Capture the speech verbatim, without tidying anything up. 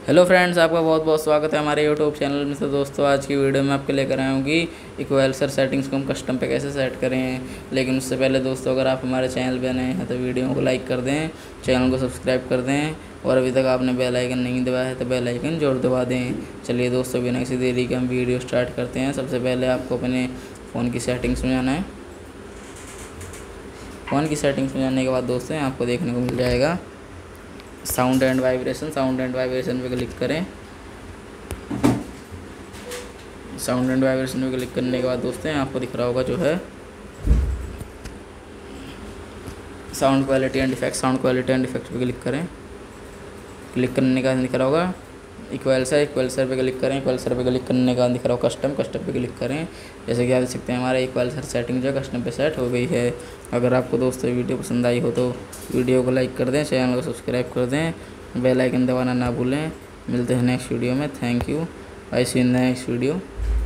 Hello friends, आपका बहुत बहुत स्वागत है हमारे यूट्यूब चैनल में। तो दोस्तों, आज की वीडियो में आपके लेकर आए होंगी इक्वलाइजर सेटिंग्स को हम कस्टम पे कैसे सेट करें। लेकिन उससे पहले दोस्तों, अगर आप हमारे चैनल पे नए हैं तो वीडियो को लाइक कर दें, चैनल को सब्सक्राइब कर दें और अभी तक आपने बेल आइकन नहीं दबाया है तो बेल आइकन जरूर दबा दें। चलिए दोस्तों, बिना किसी देरी के हम वीडियो स्टार्ट करते हैं। सबसे पहले आपको अपने फ़ोन की सेटिंग्स में जाना है। फ़ोन की सेटिंग्स में जाने के बाद दोस्तों, आपको देखने को मिल जाएगा sound and vibration. Sound and vibration पे क्लिक करें। साउंड एंड वाइब्रेशन पे क्लिक करने के बाद दोस्तों, आपको दिख रहा होगा जो है sound quality and effect. Sound quality and effect पे क्लिक करें। क्लिक करने का दिख रहा होगा इक्वलाइजर। इक्वलाइजर पे क्लिक करें। इक्वलाइजर पे क्लिक करने का दिख रहा होगा कस्टम। कस्टम पे क्लिक करें। जैसे कि आप देख सकते हैं, हमारा इक्वलाइजर सेटिंग जो है कस्टम पे सेट हो गई है। अगर आपको दोस्तों वीडियो पसंद आई हो तो वीडियो को लाइक कर दें, चैनल को सब्सक्राइब कर दें, बेल आइकन दबाना ना भूलें। मिलते हैं नेक्स्ट वीडियो में। Thank you. I see in next video.